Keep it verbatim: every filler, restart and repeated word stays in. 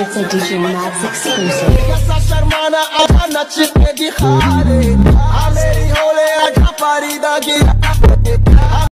It's a D J Max exclusive. Essa charmana, a nati, é de rare. A Mary Hole, a Caparida,